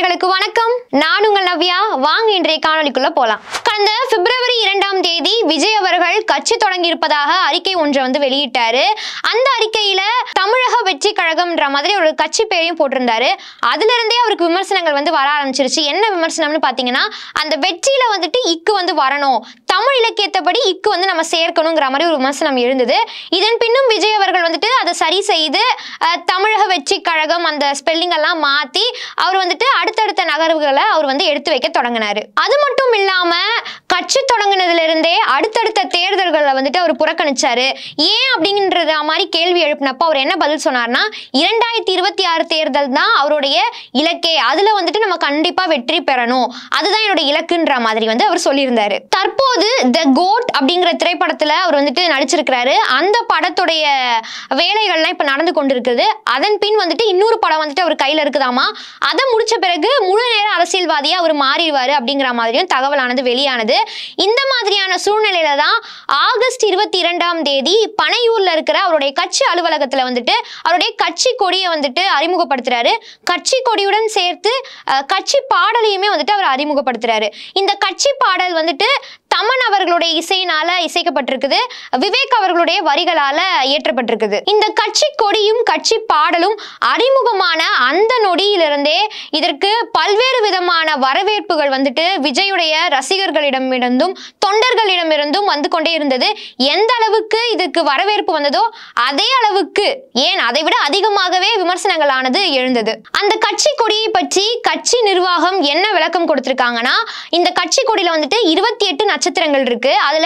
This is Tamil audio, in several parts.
நேயர்களுக்கு வணக்கம். நான் உங்கள் நவ்யா. வாங்க இன்றைய காணொளிக்குள்ள போலாம். கடந்த பிப்ரவரி 2ஆம் தேதி விஜய் அவர்கள் கட்சி தொடங்கி இருப்பதாக அறிக்கை ஒன்றை வெளியிட்டாரு. அந்த அறிக்கையில தமிழக வெற்றி கழகம்ன்ற மாதிரி ஒரு கட்சி பேரையும் போட்டிருந்தாரு. அதுல இருந்தே அவருக்கு விமர்சனங்கள் வர ஆரம்பிச்சிருச்சு. என்ன விமர்சனம்னு பாத்தீங்கன்னா, அந்த வெற்றியில இக்கு வரணும், தமிழ் இலக்கியத்தைப்படி இக்கு நம்ம சேர்க்கணுங்கிற மாதிரி ஒரு விமர்சனம் எழுந்தது. இதன் பின்னும் விஜய் அவர்கள் அதை சரி செய்து தமிழக வெற்றி கழகம் அந்த ஸ்பெல்லிங் எல்லாம் மாத்தி அவர் அடுத்தடுத்த நகர்வுகளை அவர் எடுத்து வைக்க தொடங்கினாரு. அது மட்டும் இல்லாம கட்சி தொடங்கினதுல இருந்தே அடுத்தடுத்த தேர்தல்களை அவர் புறக்கணிச்சாரு. ஏன் அப்படிங்கற மாதிரி கேள்வி எழுப்பினப்ப அவர் என்ன பதில் சொன்னார்னா, 2026 தேர்தல் தான் அவருடைய இலக்கே, அதுல நம்ம கண்டிப்பா வெற்றி பெறணும், அதுதான் என்னோட இலக்குன்ற மாதிரி அவர் சொல்லியிருந்தாரு. தற்போது தி கோட் அப்படிங்கிற திரைப்படத்துல அவர் நடிச்சிருக்கிறாரு. அந்த படத்துடைய வேலைகள்லாம் இப்ப நடந்து கொண்டிருக்குது. அதன் பின் இன்னொரு படம் அவர் கையில இருக்குதாமா. அதை முடிச்ச பிறகு முழு நேர அரசியல்வாதியா அவர் மாறிடுவாரு அப்படிங்கிற மாதிரியும் தகவலானது வெளியானது. இந்த மாதிரியான சூழ்நிலையில தான் ஆகஸ்ட் 22ஆம் தேதி பனையூர்ல இருக்கிற அவருடைய கட்சி அலுவலகத்துல அவருடைய கட்சி கொடியை அறிமுகப்படுத்துறாரு. கட்சி கொடியுடன் சேர்த்து கட்சி பாடலையுமே அவர் அறிமுகப்படுத்துறாரு. இந்த கட்சி பாடல் தமன் அவர்களுடைய இசையினால இசைக்கப்பட்டிருக்குது. விவேக் அவர்களுடைய வரிகளால இயற்றப்பட்டிருக்குது. இந்த கட்சி கொடியும் கட்சி பாடலும் அறிமுகமான அந்த நொடியிலிருந்தே இதற்கு பல்வேறு விதமான வரவேற்புகள் விஜயுடைய ரசிகர்களிடமிருந்தும் தொண்டர்களிடமிருந்தும் வந்து கொண்டே இருந்தது. எந்த அளவுக்கு இதுக்கு வரவேற்பு வந்ததோ அதே அளவுக்கு, ஏன் அதை விட அதிகமாகவே விமர்சனங்களானது எழுந்தது. அந்த கட்சி கொடியை பற்றி கட்சி நிர்வாகம் என்ன விளக்கம் கொடுத்திருக்காங்கன்னா, இந்த கட்சி கொடியில 28 நட்சத்திரங்கள் இருக்கு. அதுல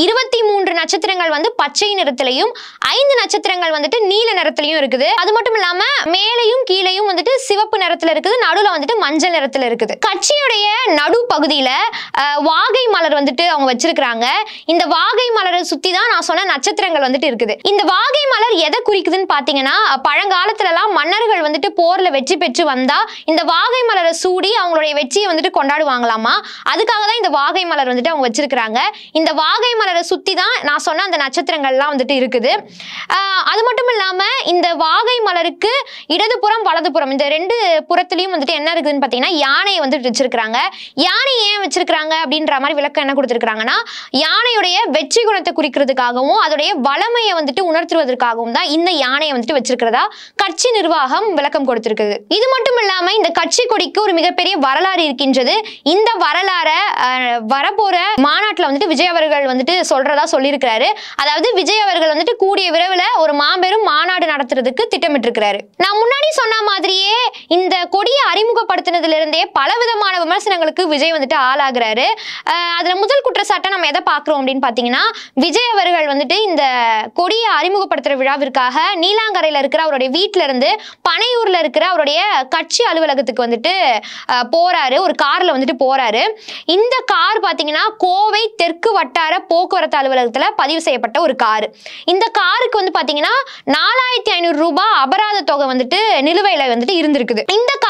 23 நட்சத்திரங்கள் பச்சை நிறத்திலையும் 5 நட்சத்திரங்கள் நீல நிறத்திலையும் இருக்குது. அது மட்டும் இல்லாம மேலையும் கீழையும் சிவப்பு நிறத்துல இருக்குது, நடுவுல மஞ்சள் நிறத்துல இருக்குது. கட்சியுடைய நடு பகுதியில வாகை மலர் அவங்க வச்சிருக்காங்க. இந்த வாகை மலரை சுத்தி தான் நான் சொன்ன நட்சத்திரங்கள் இருக்குது. இந்த வாகை மலர் எதை குறிக்குதுன்னு பாத்தீங்கன்னா, பழங்காலத்துல எல்லாம் மன்னர்கள் போர்ல வெற்றி பெற்று வந்தா இந்த வாகை மலரை சூடி அவங்களுடைய வெற்றியை கொண்டாடுவாங்களாமா. அதுக்காக தான் இந்த வாகை மலர் அவங்க வச்சிருக்காங்க. இந்த வாகை மலரை சுத்தி தான் நான் சொன்ன அந்த நட்சத்திரங்கள்லாம் இருக்குது. அது மட்டும் இல்லாம இந்த வாகை மலருக்கு இடதுபுறம் வலதுபுறம் இந்த ரெண்டு புறத்திலையும் என்ன இருக்குதுன்னு பாத்தீங்கன்னா, யானையை வச்சிருக்காங்க. யானை ஏன் வச்சிருக்காங்க அப்படின்ற மாதிரி விளக்கம் என்ன கொடுத்திருக்காங்கன்னா, யானையுடைய வெற்றி குணத்தை குறிக்கிறதுக்காகவும் அதோடைய வளமையை உணர்த்துவதற்காகவும் தான் இந்த யானையை வச்சிருக்கிறதா கட்சி நிர்வாகம் விளக்கம் கொடுத்திருக்குது. இது மட்டும் இல்லாம இந்த கட்சி கொடிக்கு ஒரு மிகப்பெரிய வரலாறு இருக்கின்றது. இந்த வரலாற வரப்போற மாநாட்டுல விஜய் அவர்கள் சொல்றதா சொல்லியிருக்கிறாரு. அதாவது விஜய் அவர்கள் கூடிய விரைவில் ஒரு மாபெரும் மாநாடு நடத்துறதுக்கு திட்டமிட்டு இருக்கிறாரு. நான் முன்னாடி சொன்ன மாதிரியே இந்த கொடியை அறிமுகப்படுத்தினதுல இருந்தே பலவிதமான விமர்சனங்களுக்கு விஜய் ஆளாகிறாரு. அதுல முதல் குற்றச்சாட்டை நம்ம எதை பார்க்கிறோம் அப்படின்னு பாத்தீங்கன்னா, விஜய் அவர்கள் இந்த கொடியை அறிமுகப்படுத்துற விழாவிற்காக நீலாங்கரையில இருக்கிற அவருடைய வீட்டுல இருந்து பனையூர்ல இருக்கிற அவருடைய கட்சி அலுவலகத்துக்கு போறாரு. ஒரு கார்ல போறாரு. இந்த கார் பாத்தீங்கன்னா கோவை தெற்கு வட்டார போக்குவரத்து அலுவலகத்துல பதிவு செய்யப்பட்ட ஒரு கார். இந்த காருக்கு பாத்தீங்கன்னா 4500 ரூபாய் அபராத தொகை நிலுவையில இருந்திருக்குது. இந்த கார்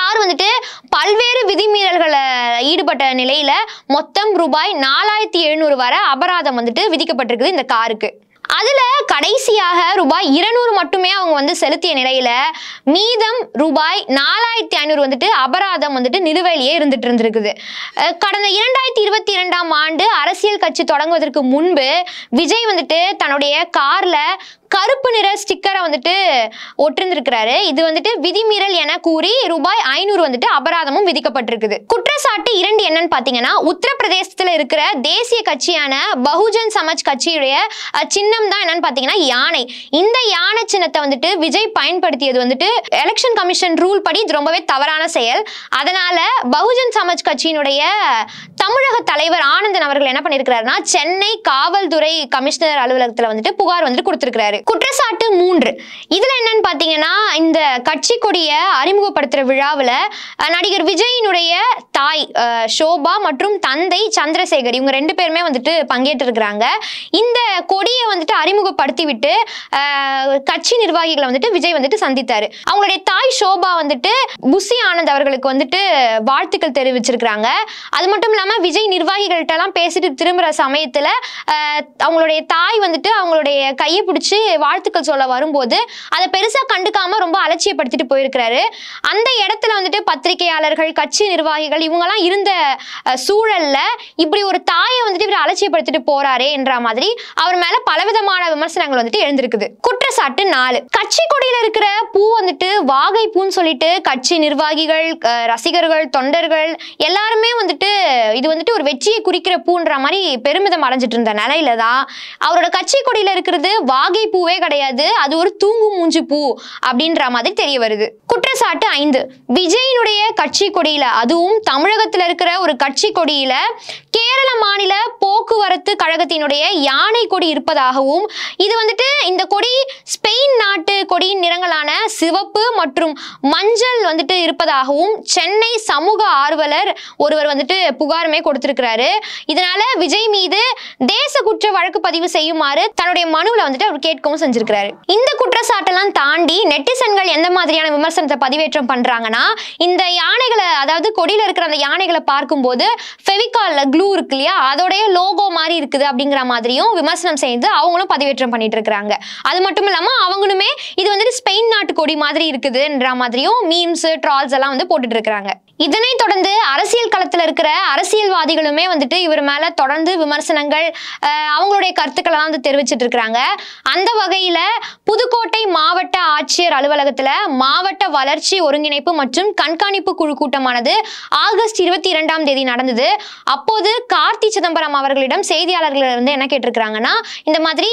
பல்வேறு விதிமீறல்களை ஈடுபட்ட நிலையில மொத்தம் ரூபாய் 4700 வரை அபராதம் விதிக்கப்பட்டிருக்குது இந்த காருக்கு. அதுல கடைசியாக ரூபாய் 200 மட்டுமே அவங்க செலுத்திய நிலையில மீதம் ரூபாய் 4500 அபராதம் நிலுவையிலேயே இருந்திருக்குது. கடந்த 2022ஆம் ஆண்டு அரசியல் கட்சி தொடங்குவதற்கு முன்பு விஜய் தன்னுடைய கார்ல கருப்பு நிற ஸ்டிக்கரை ஒட்டிருந்திருக்கிறாரு. இது விதிமீறல் என கூறி ரூபாய் 500 அபராதமும் விதிக்கப்பட்டிருக்குது. குற்றச்சாட்டு 2 என்னன்னு பாத்தீங்கன்னா, உத்தரப்பிரதேசத்துல இருக்கிற தேசிய கட்சியான பகுஜன் சமாஜ் கட்சியுடைய சின்னம் தான் என்னன்னு பாத்தீங்கன்னா யானை. இந்த யானை சின்னத்தை விஜய் பயன்படுத்தியது எலெக்ஷன் கமிஷன் ரூல் படி இது ரொம்பவே தவறான செயல். அதனால பகுஜன் சமாஜ் கட்சியினுடைய தமிழக தலைவர் ஆனந்தன் அவர்கள் என்ன பண்ணிருக்கிறாருன்னா, சென்னை காவல்துறை கமிஷனர் அலுவலகத்துல புகார் கொடுத்திருக்கிறாரு. குற்றச்சாட்டு 3 இதுல என்னன்னு பாத்தீங்கன்னா, இந்த கட்சி கொடிய அறிமுகப்படுத்துற விழாவுல நடிகர் விஜயினுடைய தாய் ஷோபா மற்றும் தந்தை சந்திரசேகர் இவங்க 2 பேருமே பங்கேற்று இருக்கிறாங்க. இந்த கொடியை அறிமுகப்படுத்தி விட்டு கட்சி நிர்வாகிகளை விஜய் சந்தித்தாரு. அவங்களுடைய தாய் ஷோபா புசி ஆனந்த் அவர்களுக்கு வாழ்த்துக்கள் தெரிவிச்சிருக்காங்க. அது மட்டும் இல்லாம விஜய் நிர்வாகிகள்ட்ட எல்லாம் பேசிட்டு திரும்புற சமயத்துல அவங்களுடைய தாய் அவங்களுடைய கையை பிடிச்சு வாழ்த்துக்கள் சொல்ல வரும்போது அதை பெருசா கண்டுக்காம ரொம்ப அலட்சியப்படுத்திட்டு போயிருக்கிறாரு. அந்த இடத்துல வந்துட்டு பத்திரிகையாளர்கள், கட்சி நிர்வாகிகள் இவங்கெல்லாம் இருந்த சூழல்ல இப்படி ஒரு தாயை வந்துட்டு இவர் அலட்சியப்படுத்திட்டு போறாரே என்ற மாதிரி அவர் மேல பலவிதமான விமர்சனங்கள் வந்துட்டு எழுந்திருக்குது. குற்றச்சாட்டு 4. கட்சி கொடியில இருக்கிற பூ வந்துட்டு வாகை பூன்னு சொல்லிட்டு கட்சி நிர்வாகிகள், ரசிகர்கள், தொண்டர்கள் எல்லாருமே வந்துட்டு இது வந்துட்டு ஒரு வெற்றியை குறிக்கிற பூன்ற மாதிரி பெருமிதம் அடைஞ்சிட்டு இருந்த நிலையில தான் அவரோட கட்சி கொடியில இருக்கிறது வாகை பூவே கிடையாது, அது ஒரு தூங்கு மூஞ்சி பூ அப்படின்ற மாதிரி தெரிய வருது. குற்றச்சாட்டு 5. விஜயினுடைய கட்சி கொடியில, அதுவும் தமிழகத்துல இருக்கிற ஒரு கட்சி கொடியில கேரள மாநில போக்குவரத்து கழகத்தினுடைய யானை கொடி இருப்பதாகவும், இது வந்துட்டு இந்த கொடி ஸ்பெயின் நாட்டு கொடியின் நிறங்களான சிவப்பு மற்றும் மஞ்சள் வந்துட்டு இருப்பதாகவும் சென்னை சமூக ஆர்வலர் ஒருவர் வந்துட்டு புகாருமே கொடுத்திருக்கிறாரு. இதனால விஜய் மீது தேச குற்ற வழக்கு பதிவு செய்யுமாறு தன்னுடைய மனுவில் வந்துட்டு அவர் கேட்கவும் செஞ்சிருக்கிறாரு. இந்த குற்றச்சாட்டெல்லாம் தாண்டி நெட்டிசன்கள் எந்த மாதிரியான விமர்சனத்தை பதிவேற்றம் பண்றாங்கன்னா, இந்த யானைகளை, அதாவது கொடியில இருக்கிற அந்த யானைகளை பார்க்கும்போது ஃபெவிகால்ல க்ளூ இருக்கு இல்லையா, அதோடைய லோகோ மாதிரி இருக்குது அப்படிங்கிற மாதிரியும் விமர்சனம் செய்து அவங்களும் பதிவேற்றம் பண்ணிட்டு இருக்காங்க. அது மட்டும் இல்லாம அவங்களுமே இது வந்துட்டு ஸ்பெயின் நாட்டு கொடி மாதிரி இருக்குதுன்ற மாதிரியும் மீம்ஸ், ட்ரால்ஸ் எல்லாம் வந்து போட்டுட்டு இருக்காங்க. இதனை தொடர்ந்து அரசியல் களத்தில் இருக்கிற அரசியல்வாதிகளுமே வந்துட்டு இவர் மேல தொடர்ந்து விமர்சனங்கள், அவங்களுடைய கருத்துக்களை வந்து தெரிவிச்சிட்டு இருக்கிறாங்க. அந்த வகையில புதுக்கோட்டை மாவட்ட ஆட்சியர் அலுவலகத்துல மாவட்ட வளர்ச்சி ஒருங்கிணைப்பு மற்றும் கண்காணிப்பு குழு கூட்டமானது ஆகஸ்ட் 22ஆம் தேதி நடந்தது. அப்போது கார்த்தி சிதம்பரம் அவர்களிடம் செய்தியாளர்கள் வந்து என்ன கேட்டிருக்கிறாங்கன்னா, இந்த மாதிரி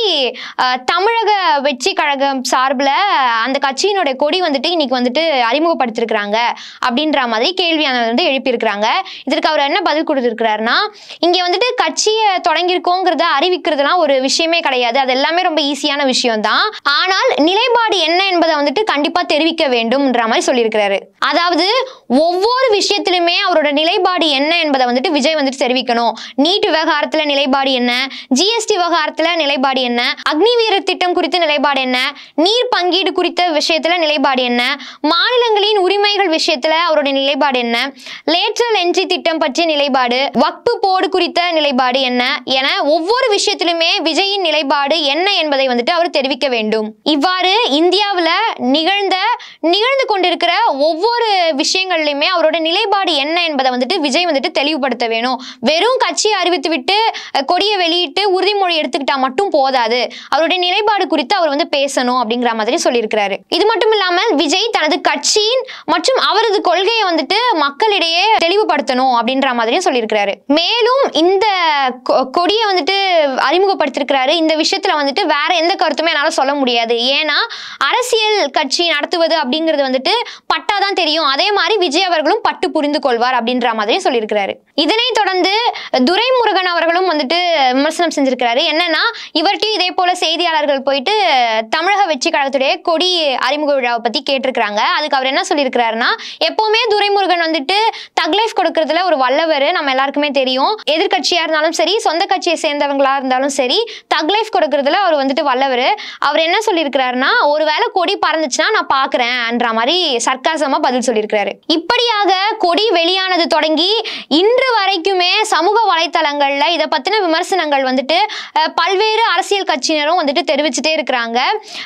தமிழக வெற்றி கழகம் சார்பில் அந்த கட்சியினுடைய கொடி வந்துட்டு இன்னைக்கு வந்துட்டு அறிமுகப்படுத்திருக்கிறாங்க அப்படின்ற மாதிரி கேள்வியானது வந்து எழுப்பியிருக்கிறாங்க. இதற்கு அவர் என்ன பதில் கொடுத்திருக்கிறாருன்னா, இங்க வந்துட்டு கட்சியை தொடங்கியிருக்கோங்கிறத அறிவிக்கிறதுலாம் ஒரு விஷயமே கிடையாது, அது எல்லாமே ரொம்ப ஈஸியான விஷயம் தான். ஆனால் நிலைப்பாடு என்ன என்பதை வந்துட்டு கண்டிப்பா தெரிவிக்க வேண்டும்ன்ற மாதிரி சொல்லியிருக்கிறாரு. அதாவது ஒவ்வொரு விஷயத்திலுமே அவரோட நிலைப்பாடு என்ன என்பதை வந்துட்டு விஜய் வந்துட்டு தெரிவிக்கணும். நீட் விவகாரத்துல நிலைப்பாடு என்ன, ஜிஎஸ்டி விவகாரத்துல நிலைப்பாடு என்ன, அக்னிவீரர் திட்டம் குறித்த நிலைப்பாடு என்ன, நீர் பங்கீடு குறித்த விஷயத்துல நிலைப்பாடு என்ன, மாநிலங்களின் உரிமைகள் விஷயத்துல அவருடைய நிலைப்பாடு என்ன, லேட்டரல் என்ட்ரி திட்டம் பற்றிய நிலைப்பாடு, வக்பு போர்டு குறித்த நிலைப்பாடு என்ன என ஒவ்வொரு விஷயத்திலுமே விஜயின் நிலைப்பாடு என்ன என்பதை வந்துட்டு அவர் தெரிவிக்க வேண்டும். இவ்வாறு இந்தியாவில் நிகழ்ந்து கொண்டிருக்கிற ஒவ்வொரு விஷயங்கள்லையுமே அவரோட நிலைப்பாடு என்ன என்பதை வந்துட்டு விஜய் வந்துட்டு தெளிவுபடுத்த வேணும். வெறும் கட்சியை அறிவித்து விட்டு கொடியை வெளியிட்டு உறுதிமொழி எடுத்துக்கிட்டா மட்டும் போதாது, அவருடைய நிலைப்பாடு குறித்து அவர் வந்து பேசணும் அப்படிங்கிற மாதிரி சொல்லியிருக்கிறாரு. இது மட்டும் இல்லாமல் விஜய் தனது கட்சியின் மற்றும் அவரது கொள்கையை வந்துட்டு மக்களிடையே தெளிவுபடுத்தணும் அப்படின்ற மாதிரியும் சொல்லியிருக்கிறாரு. மேலும் இந்த கொடியை வந்துட்டு அறிமுகப்படுத்திருக்கிறாரு. இந்த விஷயத்துல வந்துட்டு வேற எந்த கருத்துமே என்னால சொல்ல முடியாது, ஏன்னா அரசியல் கட்சி நடத்துவது அப்படிங்கிறது வந்துட்டு பட்டாதான் தெரியும், அதே மாதிரி விஜய் அவர்களும் பட்டு புரிந்து கொள்வார் அப்படின்ற மாதிரி சொல்லியிருக்கிறாரு. இதனை தொடர்ந்து துரைமுருகன் அவர்களும் வந்துட்டு விமர்சனம் செஞ்சிருக்கிறாரு. என்னன்னா, இவர்கிட்டையும் இதே போல செய்தியாளர்கள் போயிட்டு தமிழக வெற்றி கழகத்துடைய கொடி அறிமுக விழாவை பத்தி கேட்டிருக்கிறாங்க. அதுக்கு அவர் என்ன சொல்லியிருக்கிறாருன்னா, எப்பவுமே துரைமுருகன் வந்துட்டு தக் லைஃப் கொடுக்கறதுல ஒரு வல்லவர், நம்ம எல்லாருக்குமே தெரியும். எதிர்கட்சியா இருந்தாலும் சரி, சொந்த கட்சியை சேர்ந்தவங்களா இருந்தாலும் சரி, தக் லைஃப் கொடுக்கறதுல அவர் வந்துட்டு வல்லவர். அவர் என்ன சொல்லியிருக்கிறாருன்னா, ஒருவேளை கொடி பறந்துச்சுன்னா நான் பாக்குறேன்ற மாதிரி சர்க்காசமா பதில் சொல்லியிருக்கிறாரு. இப்படியாக கொடி வெளியானது தொடங்கி இன்று வரைக்குமே சமூக வலைத்தளங்கள்ல இதை பத்தின விமர்சனங்கள் வந்துட்டு பல்வேறு அரசியல் கட்சியினரும் வந்துட்டு தெரிவிச்சுட்டே இருக்கிறாங்க.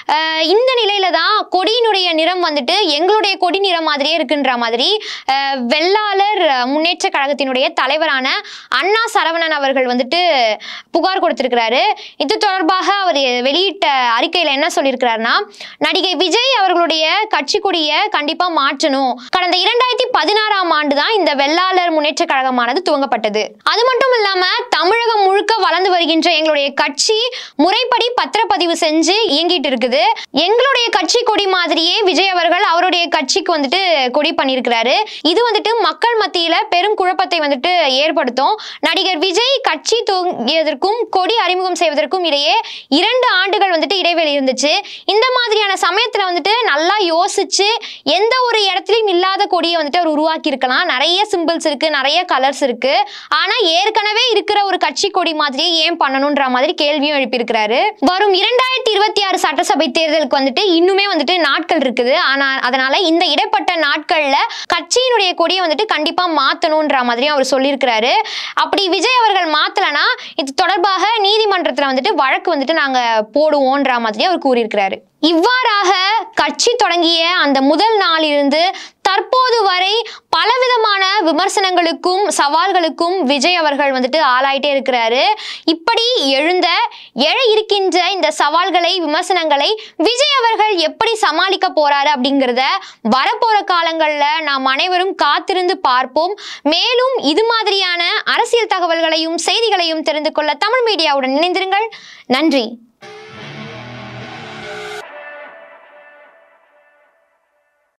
இந்த நிலையில தான் கொடியினுடைய நிறம் வந்துட்டு எங்களுடைய கொடி நிறம் மாதிரியே இருக்குன்ற மாதிரி வெள்ளாளர் முன்னேற்ற கழகத்தினுடைய தலைவரான அண்ணா சரவணன் அவர்கள் வந்துட்டு புகார் கொடுத்திருக்கிறாரு. இது தொடர்பாக அவர் வெளியிட்ட அறிக்கையில என்ன சொல்லியிருக்கிறாருன்னா, நடிகை விஜய் அவர்களுடைய கட்சி கொடியை கண்டிப்பா மாற்றணும். கடந்த 2016ஆம் ஆண்டு தான் இந்த வெள்ளாளர் முன்னேற்ற கழகமானது துவங்கப்பட்டது. அது மட்டும் இல்லாம தமிழகம் முழுக்க வளர்ந்து வருகின்ற எங்களுடைய கட்சி முறைப்படி பத்திரப்பதிவு செஞ்சு இயங்கிட்டு இருக்குது. எங்களுடைய கட்சி கொடி மாதிரியே விஜய் அவர்கள் அவருடைய கட்சிக்கு வந்துட்டு கொடி பண்ணியிருக்கிறாரு. இது வந்துட்டு மக்கள் மத்தியில பெரும் குழப்பத்தை வந்துட்டு ஏற்படுத்தும். நடிகர் விஜய் கட்சி துவங்கியதற்கும் கொடி அறிமுகம் செய்வதற்கும் இடையே 2 ஆண்டுகள் வந்துட்டு இடைவெளி இருந்துச்சு. இந்த மாதிரியான சமயத்துல வந்துட்டு நல்லா யோசிச்சு எந்த ஒரு இடத்துலயும் இல்லாத கொடியை வந்துட்டு அவர் உருவாக்கி இருக்கலாம். நிறைய நிறைய சிம்பிள்ஸ் இருக்கு, நிறைய கலர்ஸ் இருக்கு. ஆனா ஏற்கனவே இருக்கிற ஒரு கட்சி கொடி மாதிரியே ஏன் பண்ணணும்ன்ற மாதிரி கேள்வியும் எழுப்பியிருக்கிறாரு. வரும் 2026 சட்டசபை தேர்தலுக்கு வந்துட்டு இன்னுமே வந்துட்டு நாட்கள் இருக்குது. ஆனா அதனால இந்த இடைப்பட்ட நாட்கள்ல கட்சியினுடைய கொடியை வந்துட்டு கண்டிப்பா மாத்தணும்ன்ற மாதிரியும் அவர் சொல்லியிருக்கிறாரு. அப்படி விஜய் அவர்கள் மாத்தலனா இது தொடர்பாக நீதிமன்றத்துல வந்துட்டு வழக்கு வந்துட்டு நாங்க போடுவோம்ன்ற மாதிரி அவர் கூறியிருக்கிறாரு. இவ்வாறாக கட்சி தொடங்கிய அந்த முதல் நாளிலிருந்து தற்போது வரை பலவிதமான விமர்சனங்களுக்கும் சவால்களுக்கும் விஜய் அவர்கள் வந்துட்டு ஆளாயிட்டே இருக்கிறாரு. இப்படி எழ இருக்கின்ற இந்த சவால்களை, விமர்சனங்களை விஜய் அவர்கள் எப்படி சமாளிக்க போறாரு அப்படிங்கிறத வரப்போற காலங்கள்ல நாம் அனைவரும் காத்திருந்து பார்ப்போம். மேலும் இது மாதிரியான அரசியல் தகவல்களையும் செய்திகளையும் தெரிந்து கொள்ள தமிழ் மீடியாவுடன் இணைந்திருங்கள். நன்றி.